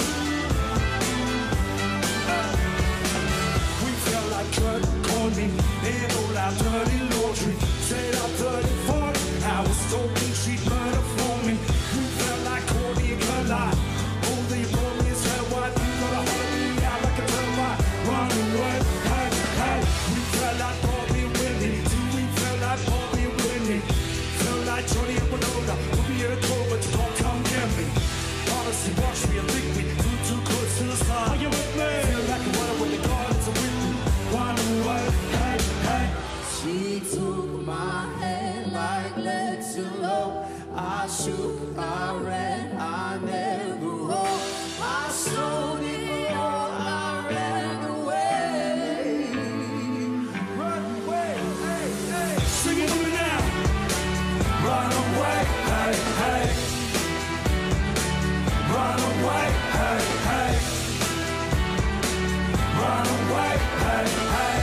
We felt like Kurt Courtney in all our dirty laundry. Said I'm 34, I was told me she'd murder for me. We felt like Courtney and Collide. All they wrote me is her wife. You gotta hold me out like a termite. Run away, hey, hey. We felt like Bobby and Whitney. We felt like Bobby and Whitney. Felt like Johnny and Winona. We'll be here at home, but you don't come get me. Honestly, watch me and think we flew too close to the sun. Are you with me? Feel like a water when the gardens are with me. Run away, hey, hey. She took my hand like let's alone. I shook, I ran, I never wrote. I sold it all, I ran away. Run away, hey, hey. Sing it with me now. Run away, hey, hey. Run away, hey, hey. Run away, hey, hey.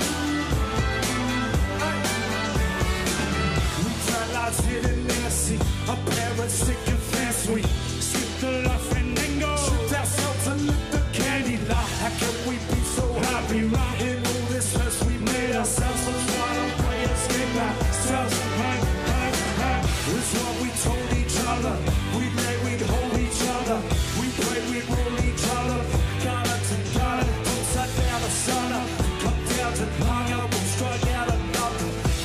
We try lives here in Nancy. Our parents sick and fancy. Skip the life and then go. Stripped ourselves and lit the candy light. How can we be so happy? Right in all this mess we made ourselves. So try to play escape ourselves. Hey, hey, hey. It's what we told each other. We'd lay, we'd hold each other. We prayed, we'd roll each other. Ghana to Ghana, upside down to sun up. Come down to long up, we'll strike out another.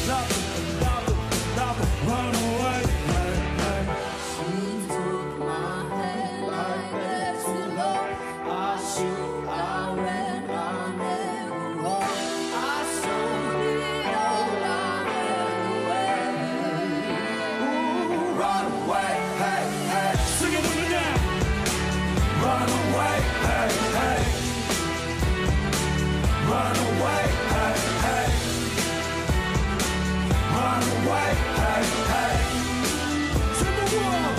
Run away, hey, hey. She took my hand like let's alone. I shook, I ran, I never wrote. I sold it all, I ran away. Ooh, run away, hey, hey. Sing it with me now. Run away, hey, hey. Run away, hey, hey. Run away, hey, hey. Timberwolf.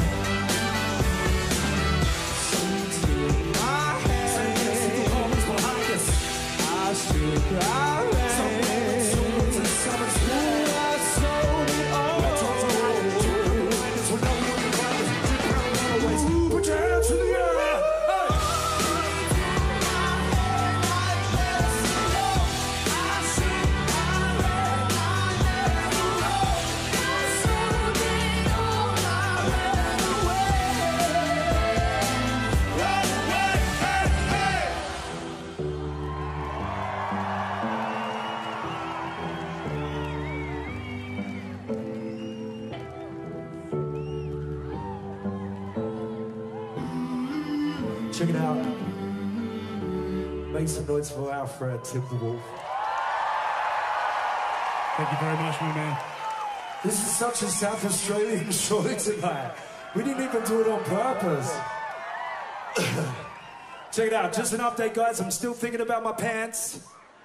She took my hand. Say the homies behind us. I shook, I ran. Ooh, I sold it all. Ooh, put your hands in the air. Hey. Check it out. Make some noise for our friend Timberwolf. Thank you very much, my man. This is such a South Australian show tonight. We didn't even do it on purpose. Check it out. Just an update, guys. I'm still thinking about my pants.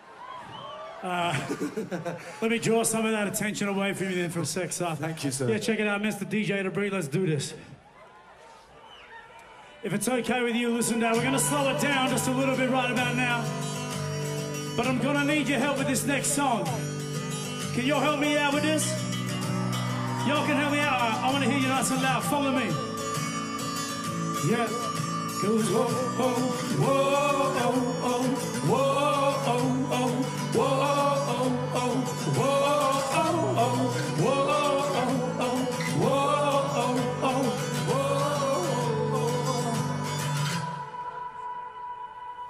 Let me draw some of that attention away from you then for a sec, Suf. Thank you, sir. Yeah, check it out, Mr. DJ Debris. Let's do this. If it's okay with you, listen now, we're going to slow it down just a little bit right about now. But I'm going to need your help with this next song. Can y'all help me out with this? Y'all can help me out. I want to hear you nice and loud. Follow me. Yeah. Goes whoa, whoa, whoa, oh, oh, whoa, oh, oh, whoa, oh, oh, whoa, oh, oh, whoa, oh, oh, whoa, oh, oh, whoa.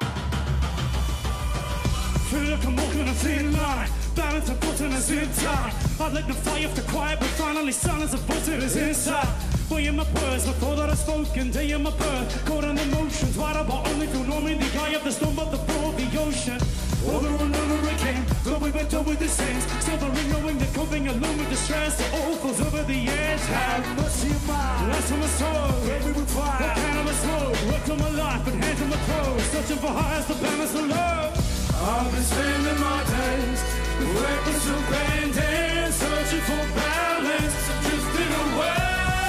look, I'm walking a thin line. Balance a foot and a zip tie. I'd let the fire off the quiet, but finally silence a voice that is inside. Boy, in my words, before that I spoken, day in my birth, caught in the motions, wide up, I only feel norm in the eye of the storm, but the floor of the ocean. Over and over again, going back with the sins, sobering, knowing that coping alone with the stress, the all falls over the edge. Have mercy of mine, last of my soul, baby with fire, what kind of a smoke, worked on my life, but hands on my clothes, searching for highs, the balance of love. I've been spending my days with reckless abandon, searching for balance, drifting away.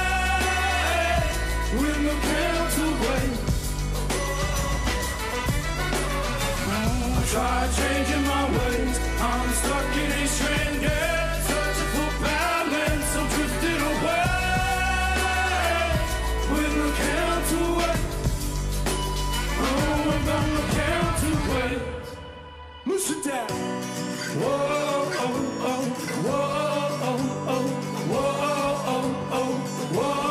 With no care to wait, I tried changing my ways. I'm stuck in a trend, yeah, searching for balance. I'm drifting away. With no care to wait, oh, I've got no care to wait. Listen down. Whoa, oh, oh, whoa, oh, oh, whoa, oh, oh, whoa.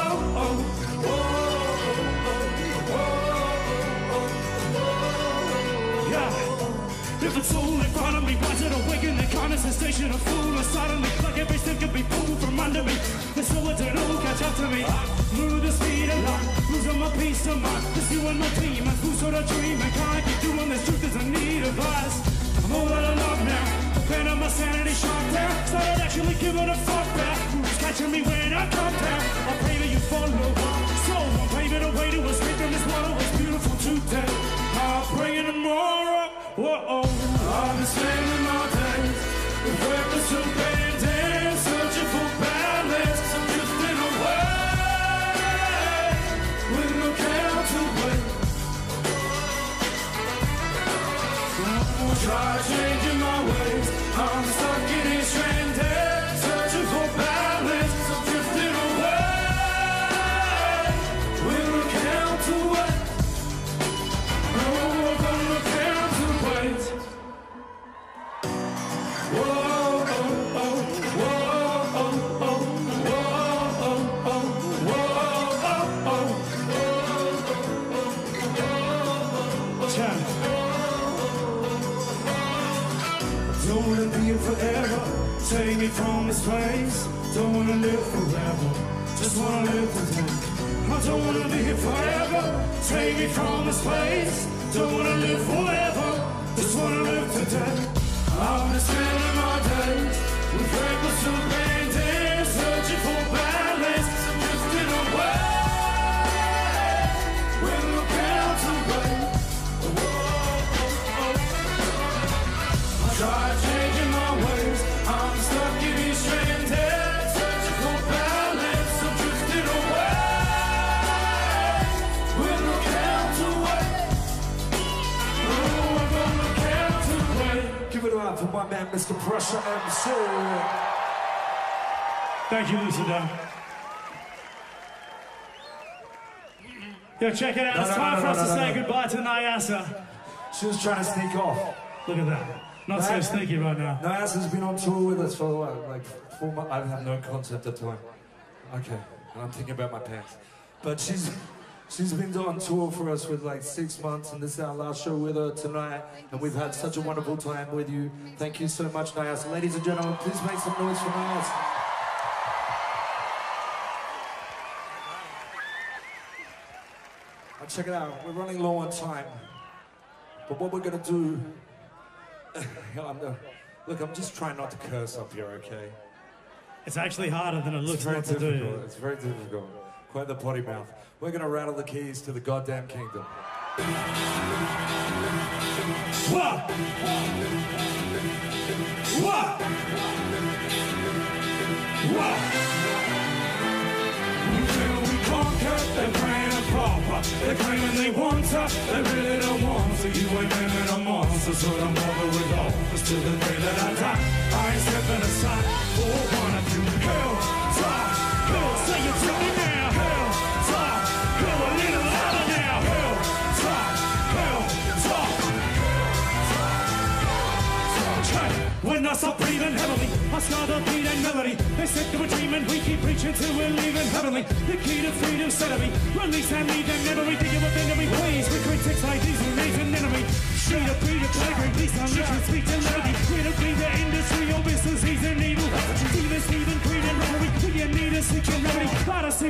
If it's all in front of me, why's it awaken the kindness and station of fool? And suddenly, like everything can be pulled from under me. The soul that all catch up to me. Move the speed of light, losing my peace of mind. Just you and my team, and who sort of dream? And can't keep doing this, truth is in need of us. I'm all out of love now, the pain of my sanity shot down. Started actually giving a fuck back. Who's catching me when I come down? I'll pray that you follow. So I'm paving a way to escape from this water. It's beautiful today. I'll bring it tomorrow. Whoa, I've been spending my days with reckless abandon, searching for balance. I'm drifting away with no care to wait. Try changing my ways. I'm stuck in a stranded, searching for balance. I'm drifting away with no care to wait. Oh, I've got no care to wait. Don't wanna be here forever, take me from this place. Don't wanna live forever, just wanna live today. I don't wanna be here forever, take me from this place. Don't wanna live forever, just wanna live today. I've been spending my days with reckless abandon, searching for balance, drifting away with no care to wait. I tried changing my ways, I'm stuck in these stranded, searching for balance, I'm drifting away with no care to wait. Oh, I've got no care to wait. Give it up for my man, Mr. Pressure MC. Thank you, Lucinda. Yo, check it out. It's time for us to say goodbye to Nyasa. She was trying to sneak off. Look at that. Not so sneaky right now. Nyasa's been on tour with us for like 4 months. I have no concept of time. Okay, and I'm thinking about my pants. But she's been on tour for us for like 6 months, and this is our last show with her tonight. And we've had such a wonderful time with you. Thank you so much, Nyasa. Ladies and gentlemen, please make some noise for Nyasa. Check it out, we're running low on time. But what we're gonna do, look, I'm just trying not to curse up here, okay? It's actually harder than it looks not to do. It's very difficult. Quite the potty mouth. We're gonna rattle the keys to the goddamn kingdom. What? What? What? We conquer, they're praying and proper. They're claiming they want her, they really don't want her. You ain't living a monster, so don't bother with all. Cause till the day that I die, I ain't stepping aside for one of you. Hell, talk, hell, say it to me now. Hell, talk, hell, a little louder now. Hell, talk, hell, talk. When I stop breathing heavily, I start the beat and melody. They said they were dreaming, we keep preaching till we're leaving heavenly. The key to freedom set of me, release and lead them memory. Think of a thing to me, please. With critics like these who raise an enemy. Straight up, beat it, like release, unleash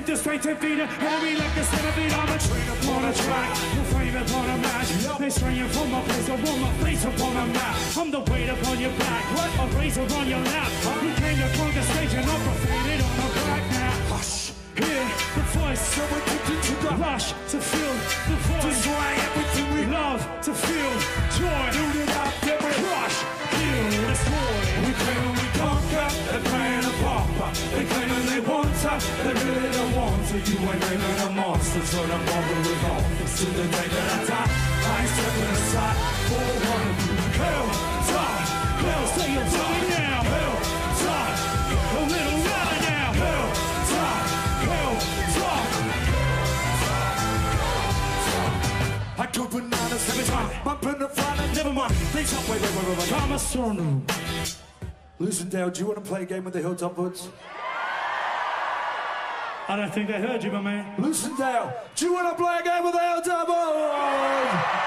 the strength to feed it. Enemy like the centipede, I'm a train upon a track. The frame upon a match. They strain you from my place, I want my face upon a map. I'm the weight upon your back, what? A razor on your lap. You came to conquer stage and I'm profated on the back now. Hush. Hear the voice, so addicted to the rush to feel the voice. Destroy everything we love to feel joy. Do it out, then we crush, heal, destroy. We claim and we conquer, they're playing a pauper. They claim and they want to, they really don't want to. You ain't naming a monster, so don't bother with all. It's to the day that I die, I ain't stepping aside for one of you. Hell, talk, hell, say your tongue now. Hell, talk, a little louder now. Hell, talk. I go bananas every time. Bumping the front and never mind. Please help, wait. I'm a sonu. Lucendale, do you want to play a game with the Hilltop Hoods? I don't think they heard you, my man. Lucendale, do you want to play a game with the Hilltop Hoods?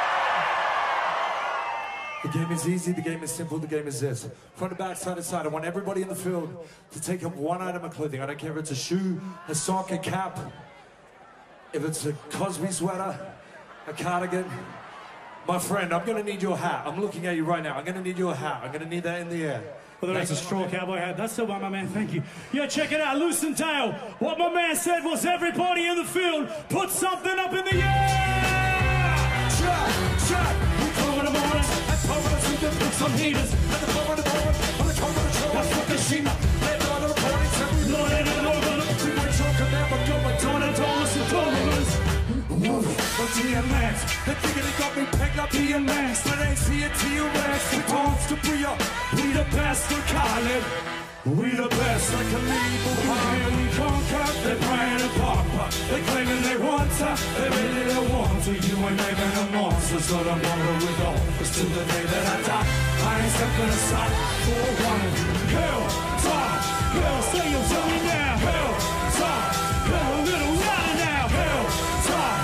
The game is easy, the game is simple, the game is this. Front to back, side to side. I want everybody in the field to take up one item of clothing. I don't care if it's a shoe, a sock, a cap, if it's a Cosby sweater, a cardigan. My friend, I'm gonna need your hat. I'm looking at you right now. I'm gonna need your hat. I'm gonna need that in the air. Well, that's a straw cowboy hat. That's the one, my man. Thank you. Yeah, check it out. Lucendale. What my man said was everybody in the field put something up in the air. Check. We come in the morning. Some heaters, let the power of the moment, on the cover of the show, that's Fukushima, let all the recordings, and we load it and over, we were talking about what going on, and told us to tolerance. But DMX, they thinking they got me pegged up DMX, but they see a T-Rex, we tones to Bria, we the best of Khaled, we the best, like a legal high, we conquer, they praying and papa, they claiming they want to, they really don't want to, you ain't making a monster, so don't bother with all, it's till the day that I die. I ain't stepping aside for one of you. Hell, talk, hell, say your tongue now. Hell, talk, hell, a little louder now. Hell, talk,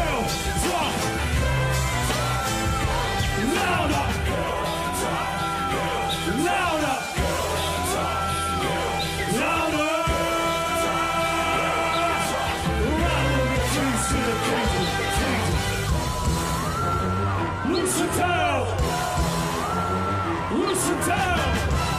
louder. Louder. Lucendale! Lucendale!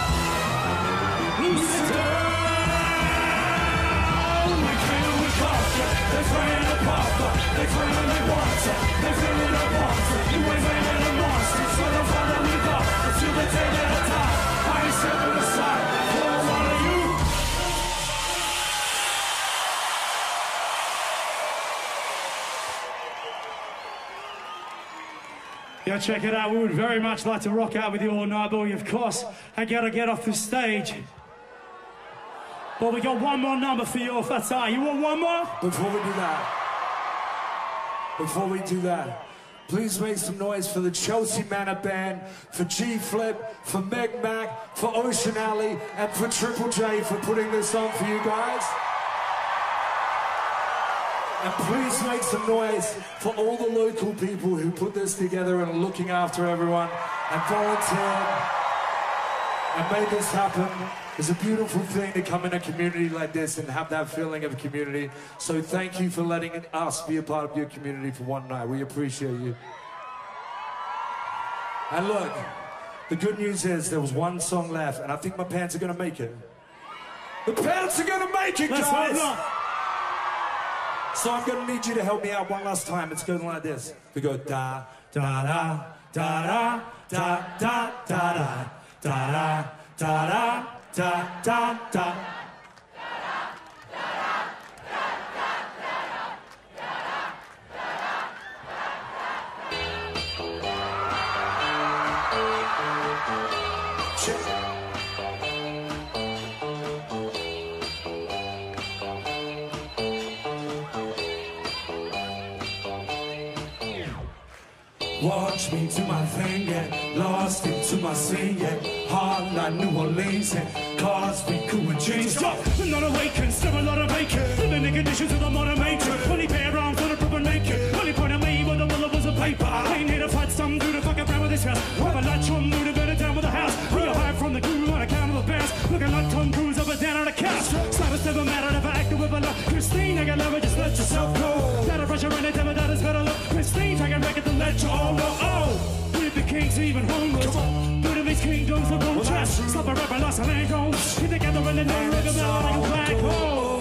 We came and we conquer. They playing a pauper. They claim and they want to. They really don't want to. You ain't making a monster, so don't follow me up. Until the day that I die, I ain't stepping aside for one of you. Yeah, check it out. We would very much like to rock out with you all night, but we, of course, I gotta get off the stage. But we got one more number for you, if that's all right. You want one more? Before we do that, please make some noise for the Chelsea Manor Band, for G-Flip, for Meg Mac, for Ocean Alley, and for Triple J for putting this on for you guys. And please make some noise for all the local people who put this together and are looking after everyone and volunteered and made this happen. It's a beautiful thing to come in a community like this and have that feeling of a community. So thank you for letting us be a part of your community for one night. We appreciate you. And look, the good news is there was one song left, and I think my pants are gonna make it. The pants are gonna make it, Let's guys! hope not. So I'm gonna need you to help me out one last time. It's going like this. We go da da da da da da da da da da da da da da. Watch me do my thing, get lost into my scene, get hard like New Orleans, and cars be cool and jeans. Not awakened, still a lot of bacon. Living in conditions of the modern matrix. Only pair arms on a proper naked. Only point at me when the bullet was a paper. I ain't here to fight some dude to fuck around with this house. Have a latch on dude to better down with the house. We are high from the guru on account of the bands. Looking like Tom Cruise up and down on the couch. Cyrus never mattered if I acted with a lot. Christine, I got kings, even homeless. Building these kingdoms of wrong trash. Stop a rapper, lost a land gold. Keep together in the name of the melody like a black hole.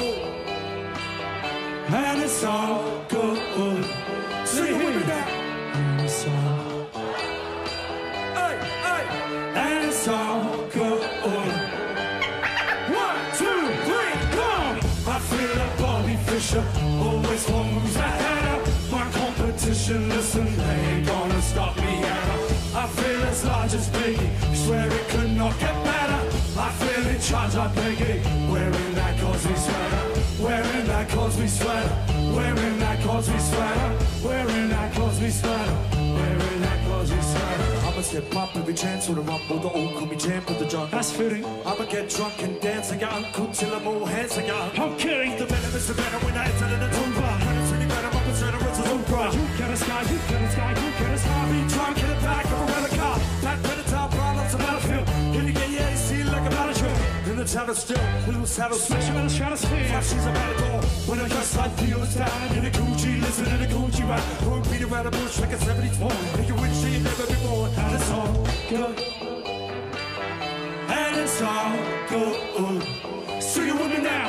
And it's all good. Sing it with me now. And it's all. Hey, hey. And it's all good. 1, 2, 3, come! I feel like Bobby Fischer, always one moves ahead of my competition. Listen, they ain't gonna stop me ever. I feel as large as Biggie, swear it could not get better. I feel in charge like Biggie, wearing that Cosby sweater, wearing that Cosby sweater, wearing that Cosby sweater, wearing that Cosby sweater, wearing that Cosby sweater. I'ma step up every chance for the rumble, the old call me champ of the jungle. That's fitting. I'ma get drunk and dance, I got uncle till I'm all hands, I got. I'm kidding. The venom is the venom when I enter the tomb. Credits really better, I'm concerned with the tomb. You get a sky, you get a sky, you get a sky. Be drunk in the back of a rental car. Back by the top, right on the battlefield. Can you get your AC like a battlefield? In the town of still, we lose saddle Smash him in the stratosphere. She's a matador. When I just like feels down in a Gucci, listen to the Gucci rap. Won't beat around the bush like a 74. And you wish you'd never be born. And it's all good. And it's all good. Sing it with me now.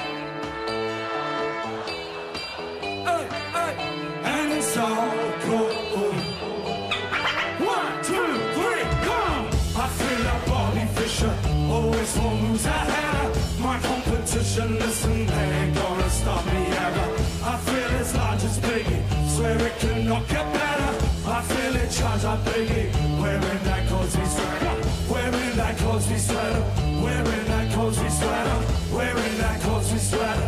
Hey, hey. And it's all good. 1, 2, 3, come! I feel like Bobby Fischer, always one moves ahead of my competition. Listen, they ain't gonna stop me ever. I feel as large as Biggie, swear it could not get better. I feel in charge like Biggie, wearing that Cosby sweater, wearing that Cosby sweater, wearing that Cosby sweater, wearing that Cosby sweater.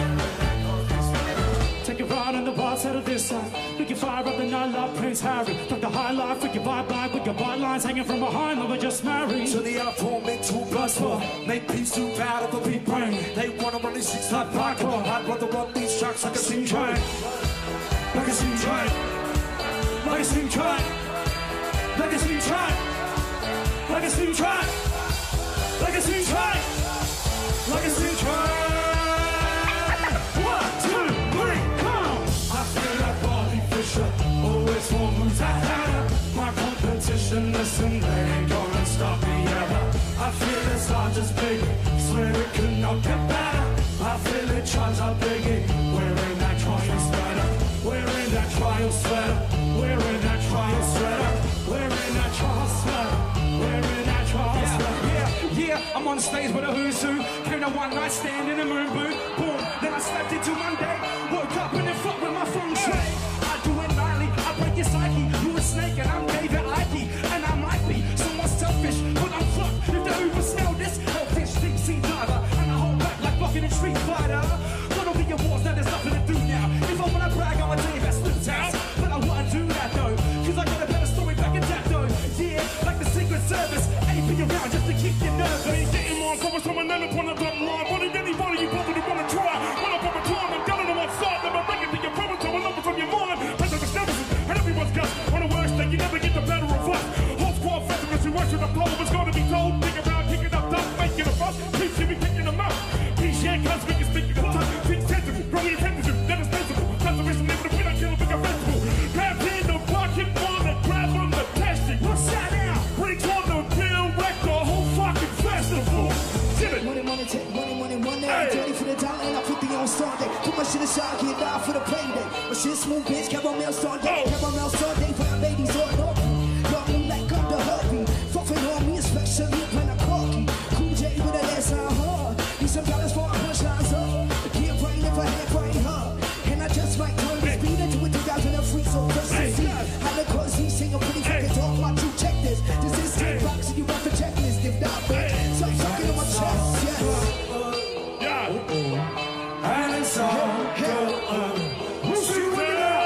Take a ride on the bar, set of this side. We can fire up the nightlife, Prince Harry. Fuck the high life, we can vibe like with your white lines hanging from behind, but we're just married. To the outpour, make two plus four. Make peace too bad of a beat brain. They wanna run these streets like parkour. I'd rather run these tracks like a steam train. Like a steam train. Like a steam train. Like a steam train. Like a steam train. Like a steam train. Like a steam train. 1, 2, 3, come! I feel like Bobby Fischer, always one moves ahead of my competition. Listen, they ain't gonna stop me ever. I feel as large as Biggie, swear it could not get better. I feel in charge like Biggie, wearing that trial sweater, wearing that trial sweater, wearing that trial sweater, wearing that trial sweater, wearing that trial sweater. Yeah, I'm on stage with a who's who. Came a one night stand in a moon boot. Boom, then I slept into Monday. Woke up and then fucked with my feng shui. I do it nightly, I break your psyche. You a snake and I'm David Icke. And I might be somewhat selfish, but I'm fucked. If the Uber smell this, hellfish, deep sea diver. And I hold back like fucking in Street Fighter. Got all the awards, now there's nothing to do now. If I wanna brag, I'ma tell you that's Snoop Towns. But I wouldn't do that though, cause I got a better story back in that though. Yeah, like the Secret Service, AP around just to keep you nervous. Ain't getting more cover, so I'm never put a button line. But anybody you probably wanna try. When I pop a time, I'm telling them what's up. Never bring it to your promo, so I'm looking from your mind. Pressure the services, and everyone's got on the worst thing. You never get the better of us. Whole squad veterans who worship the globe is gonna be told. Think around, kicking up dust, making a fuss. Please should be kicking them out. These shit cuts, we can speak in the tongue. Think sensible, running attentive, that is sensible. Conservation never to be like kill a bigger festival. Grab in the pocket, wanna grab on the testing. What's that now? Bring on the bill, wreck the whole fucking festival. Money, take money, money, money. Dirty for the dollar and I put the on Sunday. Put my shit aside, get down for the payday. My shit smooth, bitch, caramel Sunday. Caramel Sunday, for the ladies all over. Love me like I'm the hubby. Fucking on me, especially when I'm cocky. Cool J with a last on hard. Need some dollars for a punchlines up. Get brain if I had brain hard. And I just might turn the speed into a 2003, so first to see. How the cause he sing a pretty fucking talk, my true check this. This is 10 box and you want the checklist. If not, bitch, so I'm sucking on my chest. And it's all good. Who's you with it now?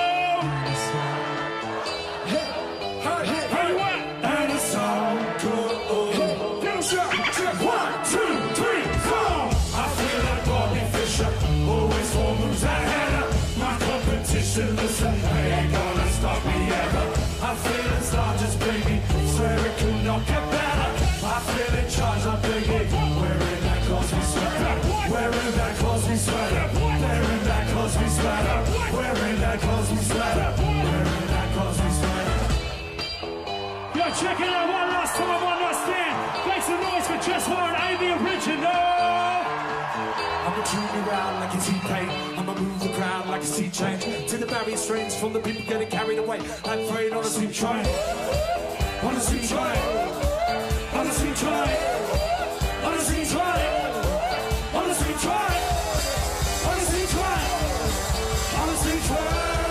And it's all good. Get a shot. 1, 2, 3, come! I feel like Bobby Fischer, always one moves ahead of my competition. Listen, they ain't gonna stop me ever. I feel as large as Biggie, swear it could not get better. I feel in charge of Biggie, wearing that Cosby sweater, wearing that Cosby sweater, wearing that Cosby sweater, wearing that Cosby sweater, wearing that Cosby sweater. Yo, Right, check it out one last time, one last stand. Make some noise for Just Horn, ain't the original. I'ma tune you around like a T-Pain. I'ma move the crowd like a sea change. To the various strains from the people getting carried away. I'm afraid on a steam train. On a steam train. On a steam train. On a steam train. On a steam train. On a steam train. On a steam train.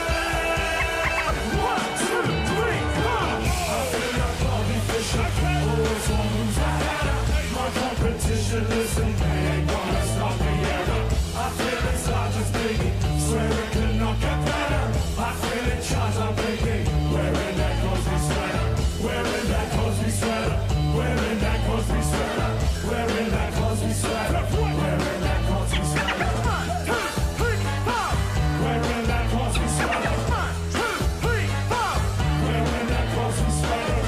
1, 2, 3, come! I feel like Bobby Fischer. Always one who's ahead. My competition isn't ain't gonna stop the era. I feel inside just digging, swear it cannot get better. I feel in charge, I'm thinking, wearing that Cosby sweater, wearing that Cosby sweater, wearing that Cosby sweater, wearing that Cosby sweater, wearing that Cosby sweater. 1, 2, 3, 4. Wearing that Cosby sweater. 1, 2, 3, 4. Wearing that Cosby sweater.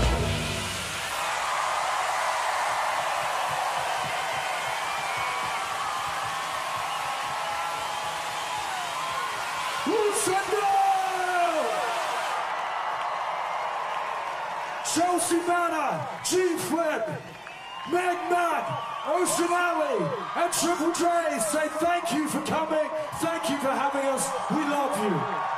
Chelsea Manor, G-Flip, Meg Mac, Ocean Alley, and Triple J say thank you for coming, thank you for having us, we love you.